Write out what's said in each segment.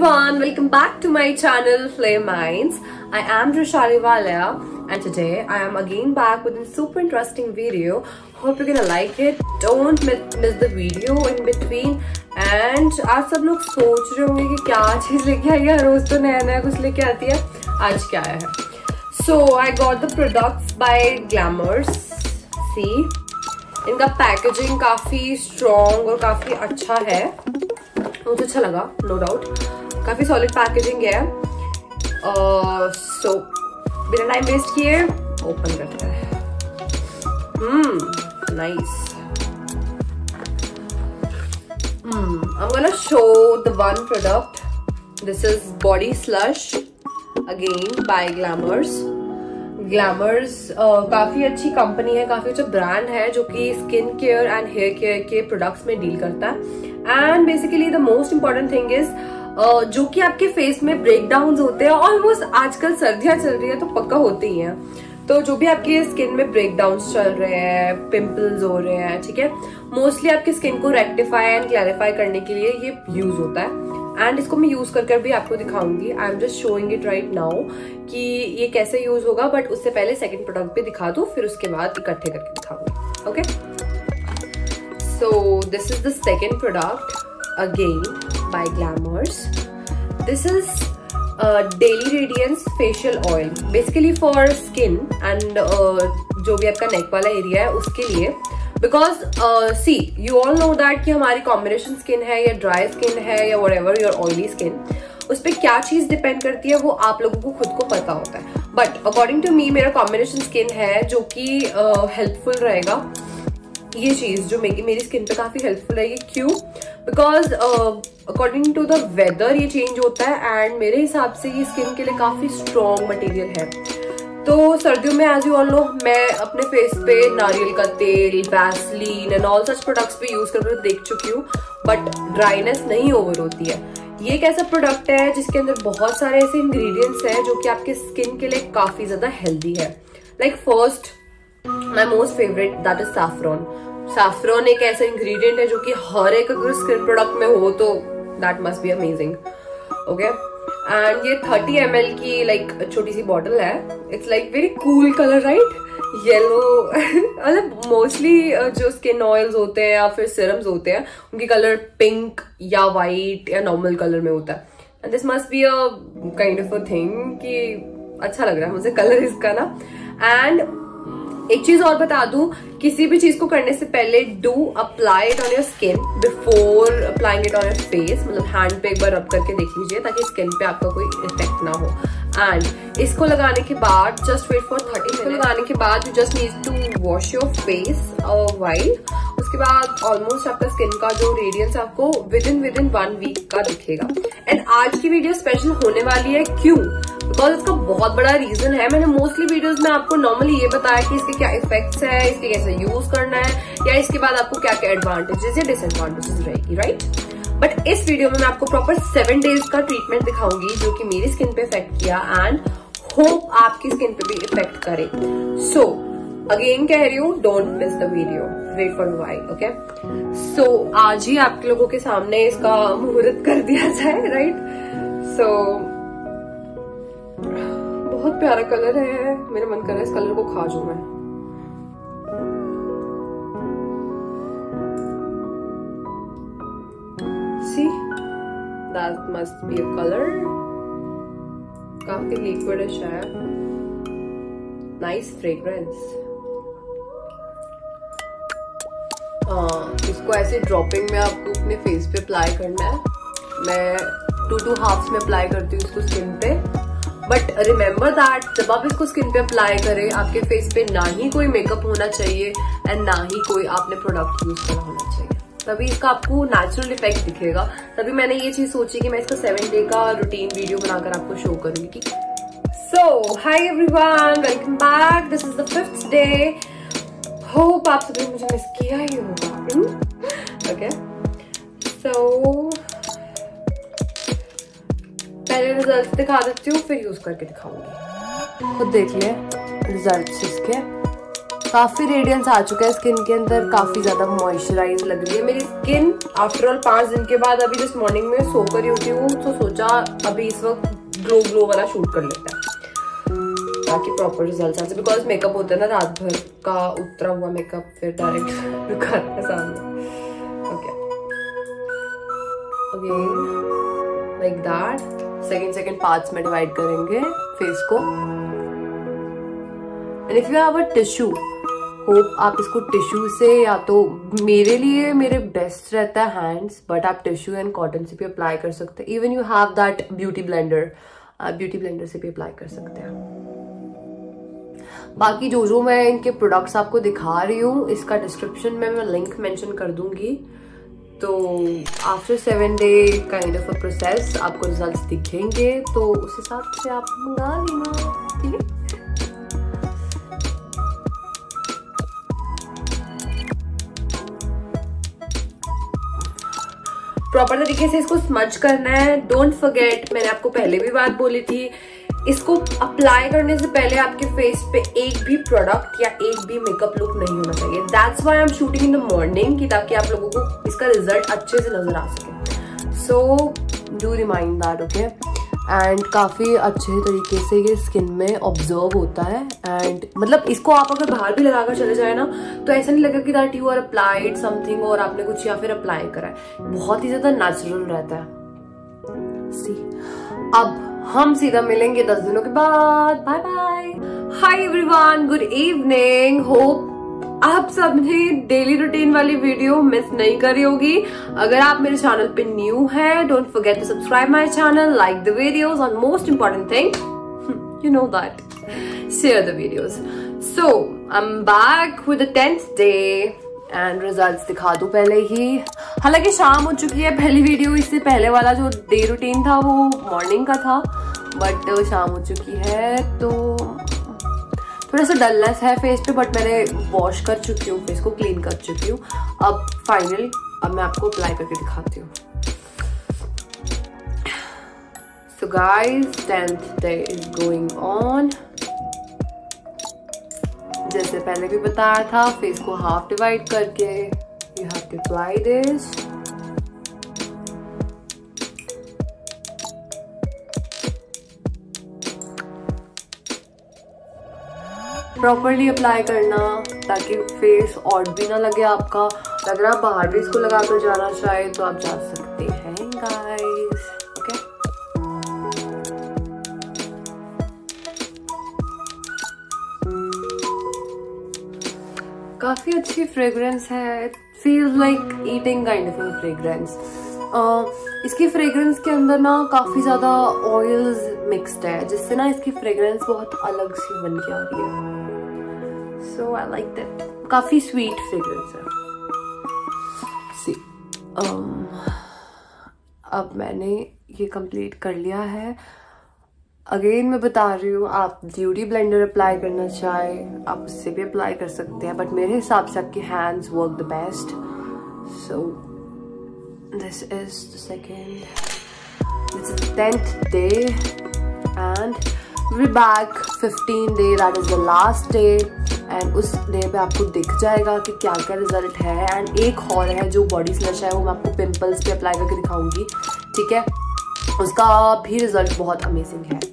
everyone, welcome back to my channel Flame Minds. I am Drishali Walia and today I am again back with a super interesting video. Hope you're gonna like it. Don't miss the video in between. And आज सब लोग सोच रहे होंगे कि क्या चीज लेके आई है, रोज तो नया नया कुछ लेके आती है, आज क्या आया है. So I got the products by Glamours. See, इनका पैकेजिंग काफी स्ट्रॉन्ग और काफी अच्छा है, मुझे अच्छा लगा, नो डाउट. काफी सॉलिड पैकेजिंग है. सो बिना टाइम वेस्ट किए ओपन करते हैं. Nice. I'm gonna show the one product. This is body slush again by Glamours. Glamours काफी अच्छी कंपनी है, काफी अच्छा ब्रांड है जो कि skin care and hair care के प्रोडक्ट्स में डील करता है. And basically the most important thing is जो कि आपके फेस में ब्रेकडाउन होते हैं, ऑलमोस्ट आजकल सर्दियां चल रही है तो पक्का होते ही हैं. तो जो भी आपके स्किन में ब्रेकडाउन चल रहे हैं, पिंपल्स हो रहे हैं, ठीक है, मोस्टली आपकी स्किन को रेक्टिफाई एंड क्लैरिफाई करने के लिए ये यूज होता है. एंड इसको मैं यूज कर भी आपको दिखाऊंगी. I am just showing it right now कि ये कैसे यूज होगा, बट उससे पहले सेकंड प्रोडक्ट भी दिखा दूं, फिर उसके बाद इकट्ठे करके दिखाऊंगी. Okay, so this is the second product again by Glamours. This is daily radiance facial oil, basically for skin and जो भी आपका नेक वाला एरिया है उसके लिए. Because see you all know that कि हमारी कॉम्बिनेशन स्किन है या ड्राई स्किन है या व्हाटएवर योर ऑयली स्किन, उस पर क्या चीज डिपेंड करती है वो आप लोगों को खुद को पता होता है. बट अकॉर्डिंग टू मी मेरा कॉम्बिनेशन स्किन है जो कि हेल्पफुल रहेगा. ये चीज जो मेरी स्किन पे काफी हेल्पफुल रहेगी. क्यों? Because according to the weather ये चेंज होता है एंड मेरे हिसाब से ये स्किन के लिए काफी स्ट्रॉन्ग मटेरियल है. तो सर्दियों में एज यू ऑल नो मैं अपने फेस पे नारियल का तेल, vaseline and all such products भी यूज करके देख चुकी हूँ, बट ड्राइनेस नहीं ओवर होती है. ये एक ऐसा प्रोडक्ट है जिसके अंदर बहुत सारे ऐसे इंग्रेडिएंट्स हैं जो कि आपके स्किन के लिए काफी ज्यादा हेल्दी है. Like first my most favourite that is saffron. Saffron एक ऐसा इंग्रेडिएंट है जो कि हर एक अगर स्किन प्रोडक्ट में हो तो that must be amazing. Okay, and ये 30 ml की लाइक छोटी सी बॉटल है. It's like very cool colour, right? Yellow. मतलब मोस्टली जो स्किन ऑयल्स होते हैं या फिर सीरम्स होते हैं उनकी कलर पिंक या वाइट या नॉर्मल कलर में होता है. And this must be a kind of a thing कि अच्छा लग रहा है मुझे कलर इसका ना. एंड एक चीज और बता दूं, किसी भी चीज को करने से पहले do apply it on your skin before applying it on your face. मतलब हैंड पे एक बार रब करके देख लीजिए ताकि स्किन पे आपका कोई इफेक्ट ना हो. एंड इसको लगाने के बाद जस्ट वेट फॉर 30 मिनट. लगाने के बाद you just need to wash your face while. उसके बाद ऑलमोस्ट आपका स्किन का जो रेडियंस आपको विद इन 1 वीक का दिखेगा. एंड आज की वीडियो स्पेशल होने वाली है. क्यों? बिकॉज इसका बहुत बड़ा रीजन है. मैंने मोस्टली वीडियोस में आपको नॉर्मली ये बताया कि इसके क्या इफेक्ट्स है, इसके कैसे यूज करना है, या इसके बाद आपको क्या क्या एडवांटेजेस या डिसएडवांटेजेस रहेगी, राइट? बट इस वीडियो में मैं आपको प्रॉपर 7 डेज का ट्रीटमेंट दिखाऊंगी जो कि मेरी स्किन पे इफेक्ट किया एंड होप आपकी स्किन पे भी इफेक्ट करे. सो अगेन कह रही हूँ, don't miss the video, wait for while. Okay, so आज ही आप लोगों के सामने इसका मुहूर्त कर दिया जाए, राइट? सो बहुत प्यारा कलर है, मेरा मन कर रहा है इस कलर को खा जाऊं मैं. See, that must be a color. काफी लिक्विडिश है. Nice fragrance. इसको ऐसे ड्रॉपिंग में आपको अपने फेस पे अप्लाई करना है. मैं 2 हाफ्स में अप्लाई करती हूँ इसको स्किन पे. बट रिमेम्बर दैट जब आप इसको स्किन पे अप्लाई करें आपके फेस पे ना ही कोई मेकअप होना चाहिए एंड ना ही कोई आपने प्रोडक्ट यूज करा होना चाहिए, तभी इसका आपको नेचुरल इफेक्ट दिखेगा. तभी मैंने ये चीज सोची कि मैं इसका 7 डे का रूटीन वीडियो बनाकर आपको शो करूंगी. So hi everyone, welcome back. This is the 5th day. Hope आप सभी मुझे मिस किया ही होगा. ओके, सो पहले रिजल्ट दिखा देती हूँ फिर यूज करके दिखाऊंगी. खुद देख ले रिजल्ट्स इसके. काफी रेडियंस आ चुका है स्किन के अंदर, काफी ज्यादा मॉइस्चराइज लग रही है मेरी स्किन। आफ्टर ऑल 5 दिन के बाद अभी जिस मॉर्निंग में सोकर ही उठी हूँ, तो सोचा अभी इस वक्त ग्लो वाला शूट कर लेते हैं ताकि प्रॉपर रिजल्ट आ जाए। बिकॉज मेकअप होता है ना रात भर का उतरा हुआ मेकअप, फिर डायरेक्ट दिखाना है सामने। Okay like that second parts में डिवाइड करेंगे फेस को। And if you have a tissue, hope आप इसको टिश्यू से, या तो मेरे लिए मेरे बेस्ट रहता है हैंड्स, बट आप टिश्यू एंड कॉटन से भी अप्लाई कर सकते हैं। Even you have that beauty blender, आप ब्यूटी ब्लेंडर से भी अप्लाई कर सकते हैं। बाकी जो मैं इनके प्रोडक्ट्स आपको दिखा रही हूँ, इसका डिस्क्रिप्शन में मैं लिंक मेंशन कर दूंगी। तो after 7 day kind of a process आपको रिजल्ट्स दिखेंगे, तो उस हिसाब से आप मंगा लेना, ठीक है। प्रॉपर तरीके से इसको स्मच करना है। डोंट फॉरगेट, मैंने आपको पहले भी बात बोली थी, इसको अप्लाई करने से पहले आपके फेस पे एक भी प्रोडक्ट या एक भी मेकअप लुक नहीं होना चाहिए। That's why I am shooting in the morning, कि ताकि आप लोगों को इसका रिजल्ट अच्छे से नजर आ सके। So do remind that, okay. And काफी अच्छे तरीके से ये स्किन में ऑब्जर्व होता है। एंड मतलब इसको आप अगर बाहर भी लगाकर चले जाए ना, तो ऐसा नहीं लगेगा कि that you are applied something और आपने कुछ या फिर अप्लाई करा है। बहुत ही ज्यादा नेचुरल रहता है। सी, अब हम सीधा मिलेंगे 10 दिनों के बाद। Bye bye. Hi everyone, good evening. Hope आप सबने डेली रूटीन वाली वीडियो मिस नहीं करी होगी। अगर आप मेरे चैनल पे न्यू हैं, don't forget to subscribe my channel, like the videos, और most important thing, you know that, share the videos. So I am back with the 10th day and results दिखा दूं पहले ही। हालांकि शाम हो चुकी है, पहली वीडियो इससे पहले वाला जो डे रूटीन था वो मॉर्निंग का था, बट शाम हो चुकी है तो थोड़ा सा डलनेस है फेस पे, बट मैंने वॉश कर चुकी हूँ, फेस को क्लीन कर चुकी हूँ। अब फाइनली अब मैं आपको अप्लाई करके दिखाती हूँ। So guys, 10th day is going on. जैसे पहले भी बताया था, फेस को हाफ डिवाइड करके you have to apply this. Properly apply करना ताकि फेस ऑड भी ना लगे आपका। अगर आप बाहर भी इसको लगा कर जाना चाहे तो आप जा सकते हैं गाइस, ओके। काफी अच्छी फ्रेग्रेंस है, feels like eating kind of a fragrance. इसकी फ्रेग्रेंस के अंदर ना काफी ज्यादा ऑयल्स मिक्स्ड है, जिससे ना इसकी फ्रेग्रेंस बहुत अलग सी बन के आ रही है। सो आई लाइक दैट, काफी स्वीट फ्रेग्रेंस है। सी, अब मैंने ये कंप्लीट कर लिया है। अगेन मैं बता रही हूँ, आप ब्यूटी ब्लेंडर अप्लाई करना चाहे आप उससे भी अप्लाई कर सकते हैं, बट मेरे हिसाब से आपके hands work the best. So this is this is the 10th day and we're back 15 day, that is the last day, and उस डे पे आपको दिख जाएगा कि क्या क्या रिजल्ट है। एंड एक और है जो बॉडी स्लश है, वो मैं आपको पिंपल्स पे अप्लाई करके दिखाऊंगी, ठीक है। उसका भी रिजल्ट बहुत अमेजिंग है।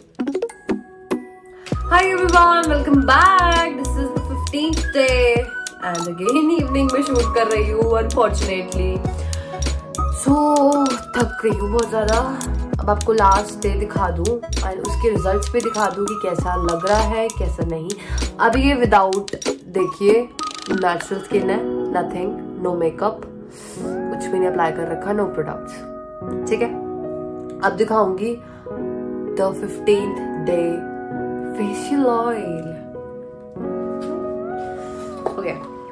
Hi everyone, welcome back. This is the 15th day and again evening में शूट कर रही हूँ unfortunately. So थक गई हूँ बहुत ज़्यादा। अब आपको लास्ट डे दिखा दूँ एंड उसके रिजल्ट्स पे दिखा दूँ कि कैसा लग रहा है कैसा नहीं। अब ये विदाउट, देखिए, नेचुरल स्किन है, नथिंग, नो मेकअप, कुछ भी नहीं अप्लाई कर रखा, नो प्रोडक्ट्स, ठीक है। अब दिखाऊंगी the 15th day facial oil. Okay,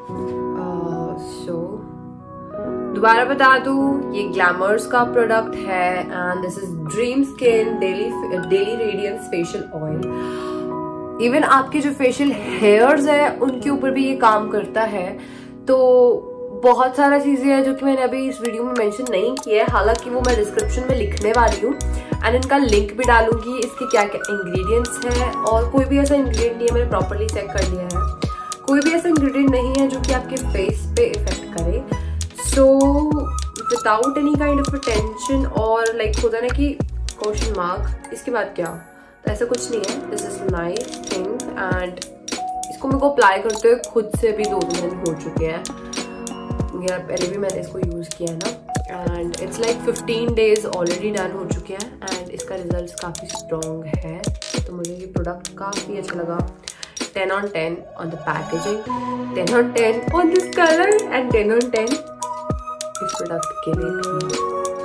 so दोबारा बता दूं, ये ग्लैमर्स का प्रोडक्ट है and this is dream skin daily radiance facial oil. Even आपके जो फेशियल हेयर्स है उनके ऊपर भी ये काम करता है। तो बहुत सारा चीजें हैं जो कि मैंने अभी इस वीडियो में मेंशन नहीं किया है, हालांकि वो मैं डिस्क्रिप्शन में लिखने वाली हूँ एंड इनका लिंक भी डालूंगी, इसके क्या क्या इंग्रेडिएंट्स हैं। और कोई भी ऐसा इंग्रेडिएंट नहीं है, मैंने प्रॉपरली चेक कर लिया है। कोई भी ऐसा इंग्रेडिएंट नहीं है जो कि आपके फेस पे इफेक्ट करे. So without any kind of tension और लाइक होता है ना कि क्वेश्चन मार्क, इसके बाद क्या, तो ऐसा कुछ नहीं है. This is nice thing and इसको मेरे को अप्लाई करते हुए खुद से भी 2 दिन हो चुके हैं. पहले भी मैंने इसको यूज़ किया है ना and it's like 15 days already done हो चुके हैं एंड इसका रिजल्ट काफ़ी स्ट्रॉन्ग है. तो मुझे ये प्रोडक्ट काफ़ी अच्छा लगा. 10 on 10 on the packaging, 10 on 10 on this color and 10 on 10 इस प्रोडक्ट के लिए.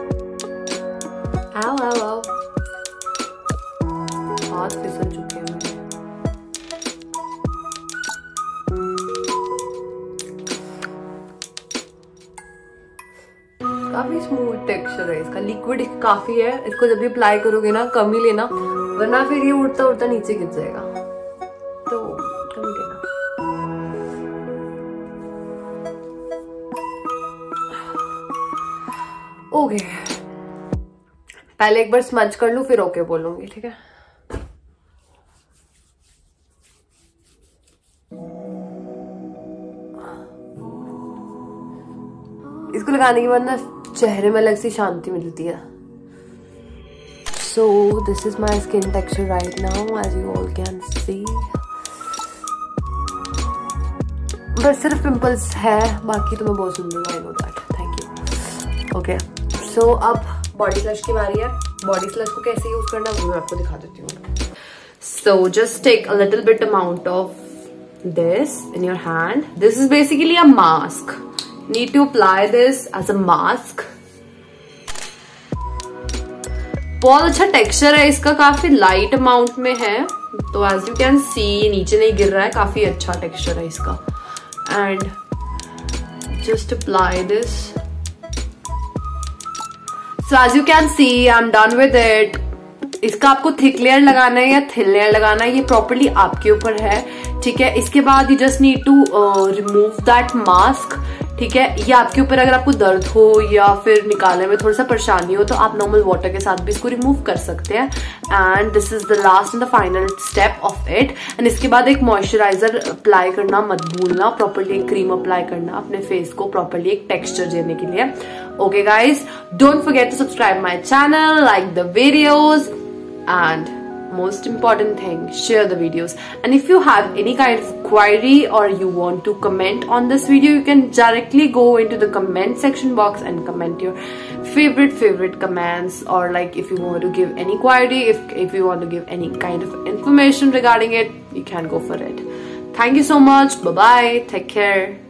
आओ आओ आओ, हाथ फिसल चुके हैं मेरे. काफी स्मूथ टेक्सचर है इसका. लिक्विड काफी है. इसको जब भी अप्लाई करोगे ना कम ही लेना, वरना फिर ये उड़ता उड़ता नीचे गिर जाएगा. तो कम ही लेना. ओके, पहले एक बार स्मज कर लूं फिर ओके बोलूंगी, ठीक है. इसको लगाने के बाद ना चेहरे में अलग सी शांति मिलती है. So this is my skin texture right now as you all can see. बस सिर्फ पिंपल्स है, बाकी तो मैं बहुत सुंदर हूँ. I know that. Thank you. Okay, so अब बॉडी स्लश की बारी है. बॉडी स्लश को कैसे यूज करना वो मैं आपको दिखा देती हूँ. So just take a little bit amount of this in your hand. This is basically a mask. Need to apply this as a mask. बहुत अच्छा टेक्सचर है इसका, काफी लाइट अमाउंट में है, तो एज यू कैन सी ये नीचे नहीं गिर रहा है, काफी अच्छा टेक्सचर है इसका. And just apply this. So as you can see I am done with it. इसका आपको थिक लेयर लगाना है या थिन लेयर लगाना है, ये प्रॉपर्ली आपके ऊपर है. ठीक है, इसके बाद you just need to remove that mask. ठीक है, ये आपके ऊपर. अगर आपको दर्द हो या फिर निकालने में थोड़ा सा परेशानी हो तो आप नॉर्मल वाटर के साथ भी इसको रिमूव कर सकते हैं. And this is the last and the final step of it. And इसके बाद एक मॉइस्चराइजर अप्लाई करना मत भूलना, प्रॉपर्ली एक क्रीम अप्लाई करना अपने फेस को प्रॉपर्ली एक टेक्सचर देने के लिए. Okay guys, don't forget to subscribe my channel, like the videos, and most important thing, share the videos. And if you have any kind of query or you want to comment on this video, you can directly go into the comment section box and comment your favorite comments, or like if you want to give any query, if you want to give any kind of information regarding it, you can go for it. Thank you so much. Bye bye, take care.